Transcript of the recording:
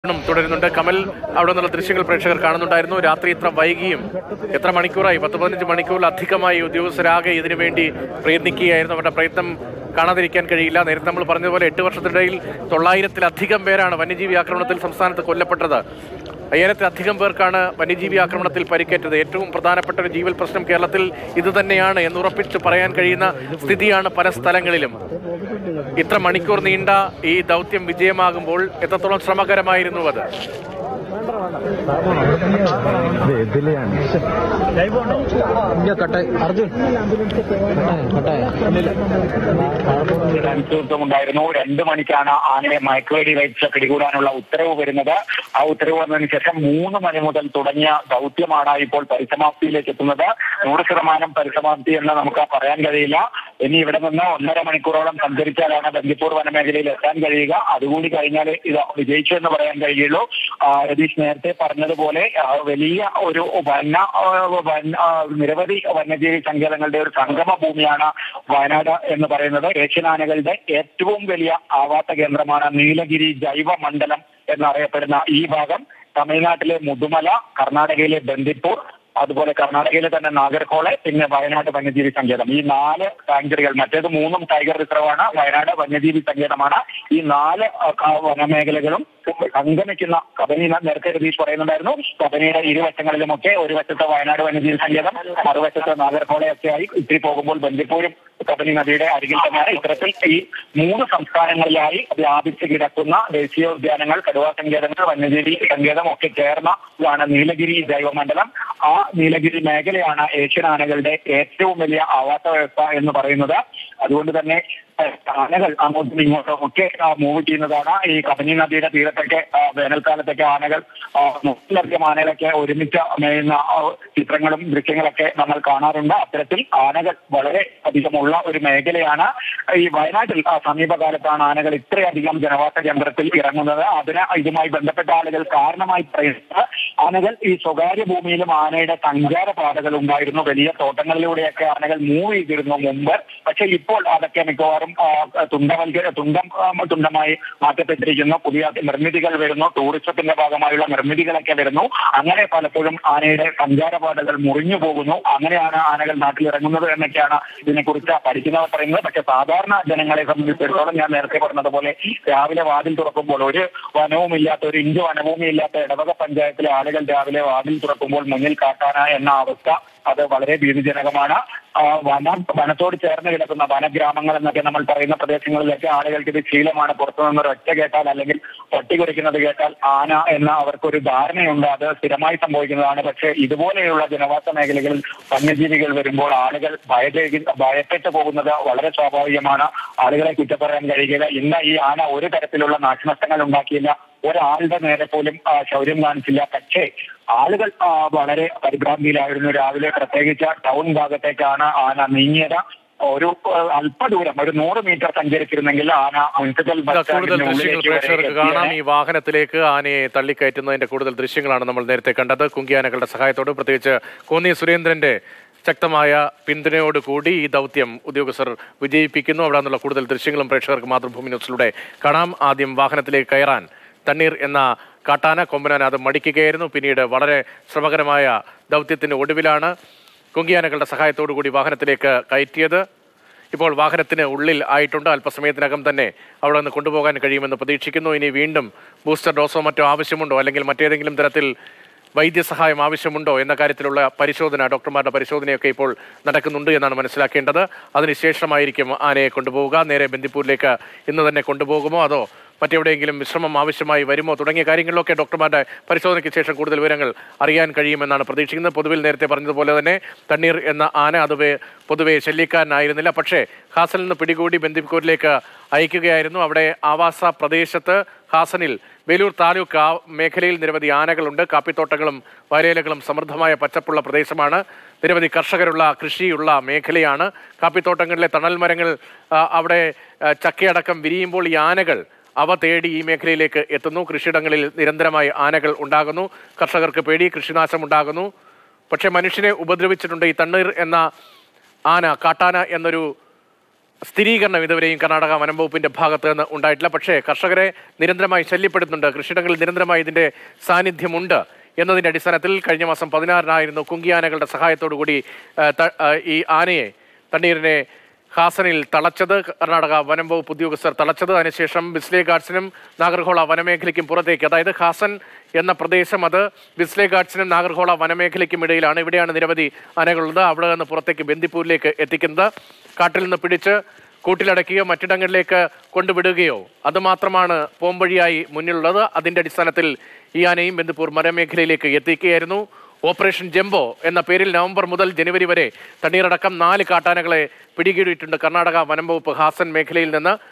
തുടരുന്നുണ്ട്. കമൽ, അവിടെ നിന്നുള്ള ദൃശ്യങ്ങൾ പ്രേക്ഷകർ കാണുന്നുണ്ടായിരുന്നു. രാത്രി ഇത്ര വൈകിയും എത്ര മണിക്കൂറായി, 10-15 മണിക്കൂറിലധികമായി ഉദ്യോഗസ്ഥരാകെ ഇതിനുവേണ്ടി പ്രയത്നിക്കുകയായിരുന്നു. അവരുടെ പ്രയത്നം കാണാതിരിക്കാൻ കഴിയില്ല. നേരത്തെ നമ്മൾ പറഞ്ഞതുപോലെ 8 വർഷത്തിനിടയിൽ 900-ലധികം പേരാണ് വന്യജീവി ആക്രമണത്തിൽ സംസ്ഥാനത്ത് കൊല്ലപ്പെട്ടത്. 5000-ലധികം പേർക്കാണ് വന്യജീവി ആക്രമണത്തിൽ പരിക്കേറ്റത്. ഏറ്റവും പ്രധാനപ്പെട്ട ഒരു ജീവൽ പ്രശ്നം കേരളത്തിൽ ഇതുതന്നെയാണ് എന്നുറപ്പിച്ച് പറയാൻ കഴിയുന്ന സ്ഥിതിയാണ് പല സ്ഥലങ്ങളിലും. ഇത്ര മണിക്കൂർ നീണ്ട ഈ ദൗത്യം വിജയമാകുമ്പോൾ എത്രത്തോളം ശ്രമകരമായിരുന്നു അത്? അനിശ്ചിതത്വമുണ്ടായിരുന്നു. 2 മണിക്കാണ് ആനയെ മയക്കുവെടി വെച്ച് പിടികൂടാനുള്ള ഉത്തരവ് വരുന്നത്. ആ ഉത്തരവ് വന്നതിന് ശേഷം 3 മണി മുതൽ തുടങ്ങിയ ദൗത്യമാണ് ഇപ്പോൾ പരിസമാപ്തിയിലേക്ക് എത്തുന്നത്. 100% പരിസമാപ്തി എന്ന് നമുക്ക് പറയാൻ കഴിയില്ല. ഇനി ഇവിടെ നിന്ന് 1.5 മണിക്കൂറോളം സഞ്ചരിച്ചാലാണ് ബന്ദിപ്പൂർ വനമേഖലയിൽ എത്താൻ കഴിയുക. അതുകൂടി കഴിഞ്ഞാൽ ഇത് വിജയിച്ചു എന്ന് പറയാൻ കഴിയുള്ളൂ. രതീഷ് നേരത്തെ പറഞ്ഞതുപോലെ വലിയ ഒരു നിരവധി വന്യജീവി സങ്കേതങ്ങളുടെ ഒരു സംഗമ ഭൂമിയാണ് വയനാട് എന്ന് പറയുന്നത്. ഏഷ്യൻ ആനകളുടെ ഏറ്റവും വലിയ ആവാസ കേന്ദ്രമാണ് നീലഗിരി ജൈവ മണ്ഡലം എന്നറിയപ്പെടുന്ന ഈ ഭാഗം. തമിഴ്നാട്ടിലെ മുതുമല, കർണാടകയിലെ ബന്ദിപ്പൂർ, അതുപോലെ കർണാടകയിലെ തന്നെ നാഗർകോളെ, പിന്നെ വയനാട് വന്യജീവി സങ്കേതം. ഈ 4 സാങ്ച്വറികൾ, മറ്റേത് 3 ടൈഗർ റിസർവാണ്, വയനാട് വന്യജീവി സങ്കേതമാണ്. ഈ 4 വനമേഖലകളും സംഗമിക്കുന്ന കബനി, നേരത്തെ രതീഷ് പറയുന്നുണ്ടായിരുന്നു, കബനിയുടെ ഇരുവശങ്ങളിലുമൊക്കെ ഒരു വശത്ത് വയനാട് വന്യജീവി സങ്കേതം, മറുവശത്ത് നാഗർകോളയൊക്കെയായി ഇത്തിരി പോകുമ്പോൾ ബന്ദിപ്പൂരും കബനി നദിയുടെ അരികിൽ തന്നെയാണ്. ഇത്തരത്തിൽ ഈ 3 സംസ്ഥാനങ്ങളിലായി വ്യാപിച്ച് കിടക്കുന്ന ദേശീയോദ്യാനങ്ങൾ, കടുവാ സങ്കേതങ്ങൾ, വന്യജീവി സങ്കേതം ഒക്കെ ചേർന്നതാണ് നീലഗിരി ജൈവമണ്ഡലം. ആ നീലഗിരി മേഖലയാണ് ഏഷ്യൻ ആനകളുടെ ഏറ്റവും വലിയ ആവാസ വ്യവസ്ഥ എന്ന് പറയുന്നത്. അതുകൊണ്ട് തന്നെ ആനകൾ അങ്ങോട്ടും ഇങ്ങോട്ടും ഒക്കെ മൂവ് ചെയ്യുന്നതാണ്. ഈ കബനി നദിയുടെ തീരത്തൊക്കെ വേനൽക്കാലത്തൊക്കെ ആനകൾ 100-ലധികം ആനകളൊക്കെ ഒരുമിച്ച് മേയുന്ന ചിത്രങ്ങളും ദൃശ്യങ്ങളൊക്കെ നമ്മൾ കാണാറുണ്ട്. അത്തരത്തിൽ ആനകൾ വളരെ അധികമുള്ള ഒരു മേഖലയാണ്. ഈ വയനാട്ടിൽ സമീപകാലത്താണ് ആനകൾ ഇത്രയധികം ജനവാസ കേന്ദ്രത്തിൽ ഇറങ്ങുന്നത്. ഇതുമായി ബന്ധപ്പെട്ട ആളുകൾ കാരണമായി പറയുന്നത്, ആനകൾ ഈ സ്വകാര്യ ഭൂമിയിലും ആനയുടെ സഞ്ചാര പാതകൾ ഉണ്ടായിരുന്നു. വലിയ തോട്ടങ്ങളിലൂടെയൊക്കെ ആനകൾ മൂവ് ചെയ്തിരുന്നു മുമ്പ്. പക്ഷെ ഇപ്പോൾ അതൊക്കെ മിക്കവാറും തുണ്ടമായി മാറ്റപ്പെട്ടിരിക്കുന്നു. പുതിയ നിർമ്മിതികൾ വരുന്നു, ടൂറിസത്തിന്റെ ഭാഗമായുള്ള നിർമ്മിതികളൊക്കെ വരുന്നു. അങ്ങനെ പലപ്പോഴും ആനയുടെ സഞ്ചാരപാതകൾ മുറിഞ്ഞു പോകുന്നു. അങ്ങനെയാണ് ആനകൾ നാട്ടിലിറങ്ങുന്നത് എന്നൊക്കെയാണ് ഇതിനെക്കുറിച്ച് പഠിക്കുന്നവർ പറയുന്നത്. പക്ഷെ സാധാരണ ജനങ്ങളെ സംബന്ധിച്ചിടത്തോളം, ഞാൻ നേരത്തെ പറഞ്ഞതുപോലെ, രാവിലെ വാതിൽ തുറക്കുമ്പോൾ ഒരു വനവുമില്ലാത്ത, ഒരു ഇഞ്ച് വനഭൂമിയില്ലാത്ത ഇടവക പഞ്ചായത്തിലെ ആളുകൾ രാവിലെ വാതിൽ തുറക്കുമ്പോൾ മുന്നിൽ കാട്ടാന എന്ന അവസ്ഥ, അത് വളരെ ഭീതിജനകമാണ്. വനത്തോട് ചേർന്ന് കിടക്കുന്ന വനഗ്രാമങ്ങൾ എന്നൊക്കെ നമ്മൾ പറയുന്ന പ്രദേശങ്ങളിലൊക്കെ ആളുകൾക്ക് ഇത് ശീലമാണ്. പുറത്തുനിന്നൊരു ഒറ്റ കേട്ടാൽ അല്ലെങ്കിൽ പട്ടി കുരയ്ക്കുന്നത് കേട്ടാൽ ആന എന്ന അവർക്കൊരു ധാരണയുണ്ട്. അത് സ്ഥിരമായി സംഭവിക്കുന്നതാണ്. പക്ഷേ ഇതുപോലെയുള്ള ജനവാസ മേഖലകളിൽ വന്യജീവികൾ വരുമ്പോൾ ആളുകൾ ഭയപ്പെട്ടു പോകുന്നത് വളരെ സ്വാഭാവികമാണ്. ആളുകളെ കുറ്റപ്പെടാൻ കഴിയുകയില്ല. ഇന്ന് ഈ ആന ഒരു തരത്തിലുള്ള നാശനഷ്ടങ്ങൾ ഉണ്ടാക്കിയില്ല, ഒരാളുടെ നേരെ പോലും ശൗര്യം കാണിച്ചില്ല. പക്ഷേ ആളുകൾ വളരെ പരിഭ്രാന്തിയിലായിരുന്നു. രാവിലെ പ്രത്യേകിച്ച് ടൗൺ ഭാഗത്തേക്കാണ് ആന നീങ്ങിയത്. ഒരു അല്പദൂരം, ഒരു 100 മീറ്റർ സഞ്ചരിച്ചിരുന്നെങ്കിൽ ആന പ്രേക്ഷകർക്ക് കാണാം. ഈ വാഹനത്തിലേക്ക് ആനയെ തള്ളിക്കയറ്റുന്നതിന്റെ കൂടുതൽ ദൃശ്യങ്ങളാണ് നമ്മൾ നേരത്തെ കണ്ടത്. കുങ്കിയാനകളുടെ സഹായത്തോട്, പ്രത്യേകിച്ച് കോന്നി സുരേന്ദ്രന്റെ ശക്തമായ പിന്തുണയോടുകൂടി ഈ ദൗത്യം ഉദ്യോഗസ്ഥർ വിജയിപ്പിക്കുന്നു. അവിടെ നിന്നുള്ള കൂടുതൽ ദൃശ്യങ്ങളും പ്രേക്ഷകർക്ക് മാതൃഭൂമി ന്യൂസിലൂടെ കാണാം. ആദ്യം വാഹനത്തിലേക്ക് കയറാൻ തണ്ണീർ എന്ന കാട്ടാന, കൊമ്പനാന അത് മടിക്കുകയായിരുന്നു. പിന്നീട് വളരെ ശ്രമകരമായ ദൗത്യത്തിന് ഒടുവിലാണ് കുങ്കിയാനകളുടെ സഹായത്തോടു കൂടി വാഹനത്തിലേക്ക് കയറ്റിയത്. ഇപ്പോൾ വാഹനത്തിന് ഉള്ളിൽ ആയിട്ടുണ്ട്. അല്പസമയത്തിനകം തന്നെ അവിടെ നിന്ന് കൊണ്ടുപോകാൻ കഴിയുമെന്ന് പ്രതീക്ഷിക്കുന്നു. ഇനി വീണ്ടും ബൂസ്റ്റർ ഡോസോ മറ്റോ ആവശ്യമുണ്ടോ, അല്ലെങ്കിൽ മറ്റേതെങ്കിലും തരത്തിൽ വൈദ്യസഹായം ആവശ്യമുണ്ടോ എന്ന കാര്യത്തിലുള്ള പരിശോധന, ഡോക്ടർമാരുടെ പരിശോധനയൊക്കെ ഇപ്പോൾ നടക്കുന്നുണ്ട് എന്നാണ് മനസ്സിലാക്കേണ്ടത്. അതിനുശേഷമായിരിക്കും ആനയെ കൊണ്ടുപോവുക. നേരെ ബന്ദിപ്പൂരിലേക്ക് ഇന്ന് തന്നെ കൊണ്ടുപോകുമോ, അതോ മറ്റെവിടെയെങ്കിലും വിശ്രമം ആവശ്യമായി വരുമോ തുടങ്ങിയ കാര്യങ്ങളിലൊക്കെ ഡോക്ടർമാരുടെ പരിശോധനയ്ക്ക് ശേഷം കൂടുതൽ വിവരങ്ങൾ അറിയാൻ കഴിയുമെന്നാണ് പ്രതീക്ഷിക്കുന്നത്. പൊതുവിൽ നേരത്തെ പറഞ്ഞതുപോലെ തന്നെ തണ്ണീർ എന്ന ആന അത് പൊതുവെ ശല്യക്കാരനായിരുന്നില്ല. പക്ഷേ ഹാസനിൽ നിന്ന് പിടികൂടി ബന്ദിപ്പൂരിലേക്ക് അയക്കുകയായിരുന്നു. അവിടെ ആവാസ പ്രദേശത്ത് ഹാസനിൽ വേലൂർ താലൂക്ക് മേഖലയിൽ നിരവധി ആനകളുണ്ട്. കാപ്പിത്തോട്ടങ്ങളും വയലേലകളും സമൃദ്ധമായ പച്ചപ്പുള്ള പ്രദേശമാണ്. നിരവധി കർഷകരുള്ള, കൃഷിയുള്ള മേഖലയാണ്. കാപ്പിത്തോട്ടങ്ങളിലെ തണൽ മരങ്ങൾ അവിടെ ചക്കയടക്കം വിരിയുമ്പോൾ ഈ ആനകൾ അവ തേടി ഈ മേഖലയിലേക്ക് എത്തുന്നു. കൃഷിയിടങ്ങളിൽ നിരന്തരമായി ആനകൾ ഉണ്ടാകുന്നു. കർഷകർക്ക് പേടി, കൃഷിനാശം ഉണ്ടാകുന്നു. പക്ഷേ മനുഷ്യനെ ഉപദ്രവിച്ചിട്ടുണ്ട്. ഈ തണ്ണീർ എന്ന ആന, കാട്ടാന എന്നൊരു സ്ഥിരീകരണം ഇതുവരെയും കർണാടക വനം വകുപ്പിന്റെ ഭാഗത്ത് നിന്ന് ഉണ്ടായിട്ടില്ല. പക്ഷേ കർഷകരെ നിരന്തരമായി ശല്യപ്പെടുത്തുന്നുണ്ട്, കൃഷിയിടങ്ങളിൽ നിരന്തരമായി ഇതിന്റെ സാന്നിധ്യമുണ്ട് എന്നതിന്റെ അടിസ്ഥാനത്തിൽ കഴിഞ്ഞ മാസം 16-നായിരുന്നു കുങ്കിയാനകളുടെ സഹായത്തോടു കൂടി ഈ ആനയെ തണ്ണീറിനെ ഹാസനിൽ തളച്ചത്. കർണാടക വനം വകുപ്പ് ഉദ്യോഗസ്ഥർ തളച്ചത്. അതിനുശേഷം ബിസ്ലേ ഗാർഡ്സിനും നാഗർഹോള വനമേഖലയ്ക്കും പുറത്തേക്ക്, അതായത് ഹാസൻ എന്ന പ്രദേശം അത് ബിസ്ലേ ഗാർഡ്സിനും നാഗർഹോള വനമേഖലയ്ക്കും ഇടയിലാണ്. ഇവിടെയാണ് നിരവധി ആനകളുള്ളത്. അവിടെ നിന്ന് പുറത്തേക്ക് ബന്ദിപ്പൂരിലേക്ക് എത്തിക്കുന്നത്. കാട്ടിൽ നിന്ന് പിടിച്ച് കൂട്ടിലടക്കുകയോ മറ്റിടങ്ങളിലേക്ക് കൊണ്ടുവിടുകയോ അതുമാത്രമാണ് പോംവഴിയായി മുന്നിലുള്ളത്. അതിന്റെ അടിസ്ഥാനത്തിൽ ഈ ആനയും ബന്ദിപ്പൂർ വനമേഖലയിലേക്ക് എത്തിക്കുകയായിരുന്നു. ഓപ്പറേഷൻ ജംബോ എന്ന പേരിൽ നവംബർ മുതൽ ജനുവരി വരെ തണ്ണീറടക്കം 4 കാട്ടാനകളെ പിടികൂടിയിട്ടുണ്ട് കർണാടക വനം വകുപ്പ് ഹാസൻ മേഖലയിൽ നിന്ന്.